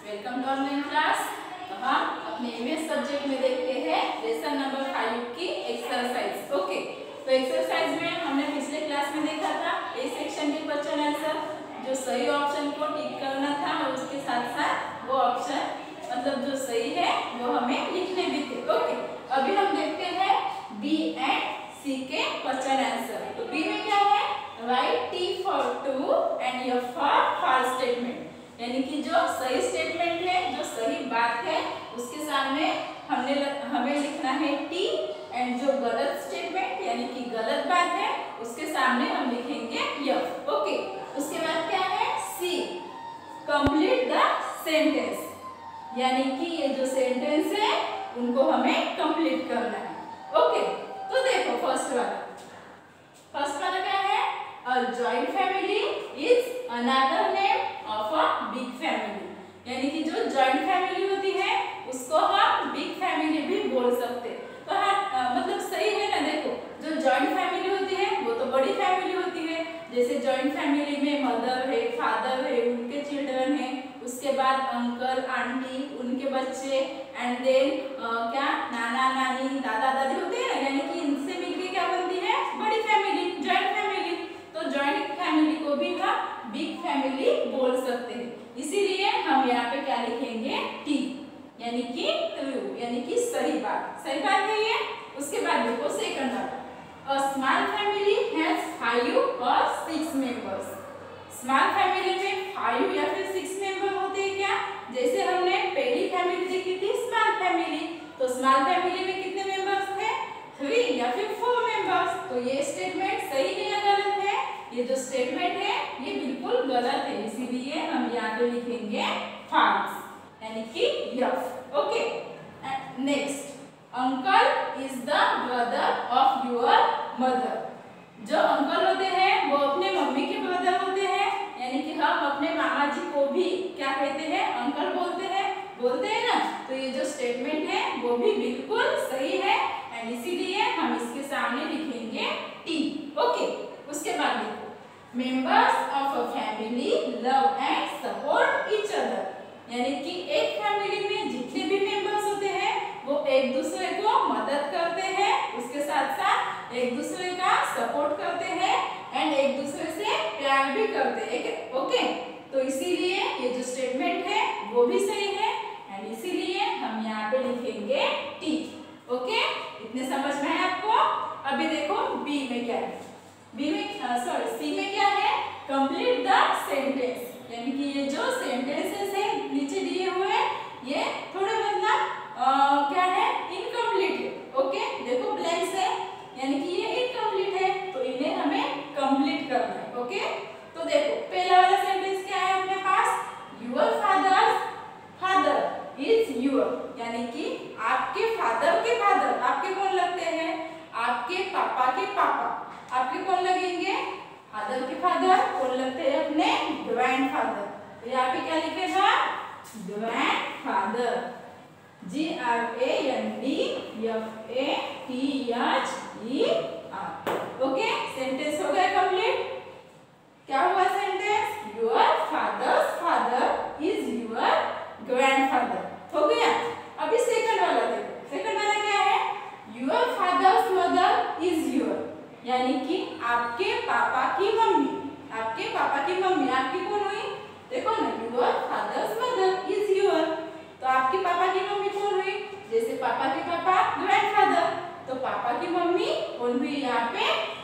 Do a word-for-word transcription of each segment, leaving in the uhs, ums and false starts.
Welcome to online class. तो हम अपने ईवीएस सब्जेक्ट में देखते हैं लेसन नंबर फाइव की एक्सरसाइज। ओके, तो एक्सरसाइज में हमने पिछले क्लास में देखा था ए सेक्शन के क्वेश्चन आंसर, जो सही ऑप्शन को टिक करना था और उसके साथ साथ वो ऑप्शन मतलब जो सही है वो हमें लिखने भी थे। ओके, अभी हम देखते हैं बी एंड सी के क्वेश्चन आंसर। तो बी में क्या है, write T for true and F for false statement, यानी कि जो सही स्टेटमेंट है, जो सही बात है, उसके सामने हमने हमें लिखना है टी, एंड जो गलत स्टेटमेंट यानी कि गलत बात है उसके सामने हम लिखेंगे एफ। ओके, उसके बाद क्या है सी, कंप्लीट द सेंटेंस, यानी कि ये जो सेंटेंस है उनको हमें कंप्लीट करना है। ओके, तो देखो फर्स्ट वाला फर्स्ट वाला क्या है, a joint family is another name of a big family, यानी कि जो जॉइंट फैमिली होती है उसको हम बिग फैमिली भी बोल सकते हैं। तो हाँ, मतलब सही है ना। देखो, जो जॉइंट फैमिली होती है वो तो बड़ी फैमिली होती है, जैसे जॉइंट फैमिली में मदर है, फादर है, उनके चिल्ड्रन है, उसके बाद अंकल आंटी, उनके बच्चे, एंड देन क्या नाना नानी दादा दादी होते हैं, यानी कि इनसे मिलके क्या बनती है बड़ी फैमिली, जॉइंट फैमिली। तो जॉइंट फैमिली को भी हम बिग फैमिली बोल सकते हैं, इसीलिए हम यहाँ पे क्या लिखेंगे टी, यानी कि ट्रू, यानी कि सही बात, सही बात है ये। उसके बाद देखो सेकंड वाला, a small family has five और सिक्स मेंबर्स। स्मॉल फैमिली में फाइव या फिर सिक्स मेंबर होते हैं क्या, जैसे हमने पहली फैमिली देखी थी स्मॉल फैमिली, तो स्मॉल फैमिली में कितने मेंबर्स थे, थ्री या फिर फोर मेंबर्स। तो ये स्टेटमेंट सही है या गलत है, ये जो स्टेटमेंट है ये बिल्कुल गलत है, इसीलिए हम यहाँ पे लिखेंगे फॉल्स, यानी कि F. Okay, next, uncle is the brother of your mother. जो अंकल होते हैं वो अपने मम्मी के ब्रदर होते हैं, यानी कि हम अपने मामा जी को भी क्या कहते हैं, अंकल बोलते हैं, बोलते हैं ना। तो ये जो स्टेटमेंट है वो भी बिल्कुल सही है, एंड इसीलिए हम इसके सामने लिखेंगे टी। ओके, उसके बाद देखो, members of a family love and support each other, यानी कि एक फैमिली में जितने भी मेंबर्स होते हैं वो एक दूसरे को मदद करते हैं, उसके साथ साथ एक दूसरे का सपोर्ट करते हैं, एंड एक दूसरे से प्यार भी करते हैं। ओके, तो इसीलिए ये जो स्टेटमेंट है वो भी सही है, एंड इसीलिए हम यहाँ पे लिखेंगे टी। ओके, इतने समझ में है आपको। अभी देखो बी में क्या है, बी में सॉरी सी में क्या है, कंप्लीट द सेंटेंस, यानी कि ये जो सेंटेंसेस है नीचे दिए हुए ये थोड़े मतलब क्या है इनकम्प्लीट है। ओके, देखो ब्लैंक्स है, यानी कि ये इनकम्प्लीट है, तो इन्हें हमें कंप्लीट करना है। ओके, तो देखो पहला वाला सेंटेंस क्या है अपने पास, your father's father is your, यानी कि आपके फादर के फादर, आपके कौन लगते हैं, आपके पापा के पापा, आपके कौन लगेंगे, फादर के फादर कौन लगते हैं, अपने ग्रैंड फादर। तो यहाँ पे क्या लिखेगा, grand father, G R A N D F A T H E R. Okay, sentence हो गया कंप्लीट। क्या हुआ sentence, your father's father is your grandfather, हो गया। अभी सेकंड वाला देखो, सेकंड वाला क्या है, your father's mother is your, यानी कि आपके पापा की मम्मी, आपके पापा की मम्मी आपकी कौन हुई, देखो ना, your father's mother is your, तो आपके पापा की मम्मी कौन हुई, जैसे पापा के पापा ग्रैंडफादर, तो पापा की मम्मी कौन हुई यहाँ पे,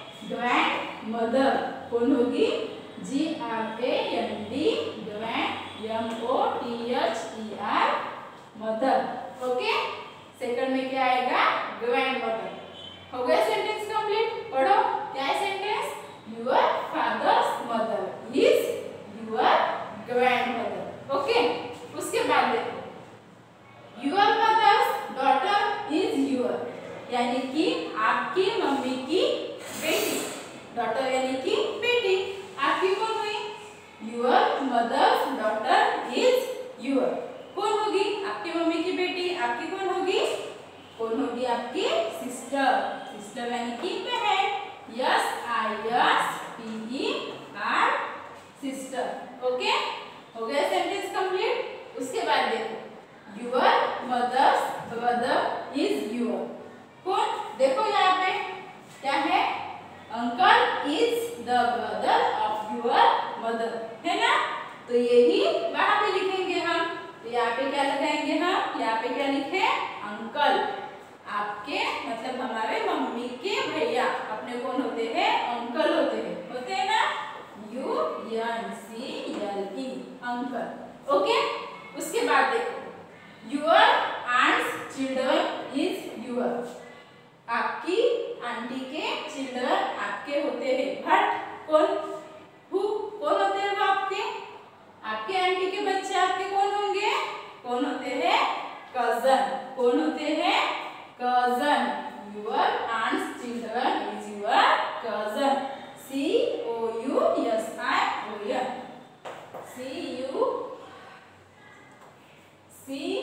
ग्रैंड मदर, कौन होगी, G R A N D grand M O T H E R mother. Okay, second में क्या आएगा, ग्रैंड मदर। हो गया सेंटेंस कंप्लीट। पढ़ो क्या है sentence, your father's mother is your grand mother. Okay, उसके बाद देखो, your mother's daughter is your, यानी कि आपकी मम्मी की बेटी, डॉटर यानी कि बेटी, आपकी कौन हुई, your mother's daughter is your, कौन होगी, आपकी मम्मी की बेटी, आपकी कौन होगी, कौन होगी आपकी सिस्टर, सिस्टर यानी कि बहन, S I S P E R sister. Okay, हो गया सेंटेंस कंप्लीट। उसके बाद देखो your mother's brother is your, कौन, देखो यहाँ पे क्या है, uncle is the brother of your mother, है ना। तो यही वहां पे लिखेंगे हम। तो यहाँ पे क्या लगाएंगे हम, यहाँ पे क्या लिखे, अंकल, आपके मतलब हमारे मम्मी के भैया अपने कौन होते हैं, अंकल होते हैं, होते हैं ना, U N C L E, uncle. Okay, उसके बाद देखो your aunt's children is your, आपकी आंटी के चिल्ड्रन आपके होते हैं, बट कौन, हु, कौन होते हैं वो आपके, आपके आंटी के बच्चे आपके कौन होंगे, कौन होते हैं, कजन, कौन होते हैं, cousin, your aunt's children is your cousin, C O U S I N C, U C C